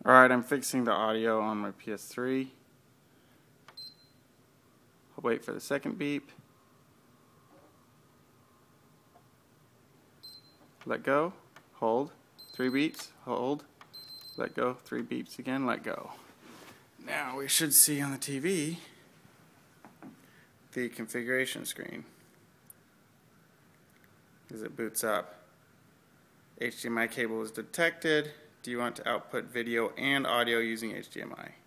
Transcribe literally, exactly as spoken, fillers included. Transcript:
Alright, I'm fixing the audio on my P S three. I'll wait for the second beep. Let go, hold, three beeps, hold, let go, three beeps again, let go. Now we should see on the T V the configuration screen as it boots up. H D M I cable is detected. Do you want to output video and audio using H D M I?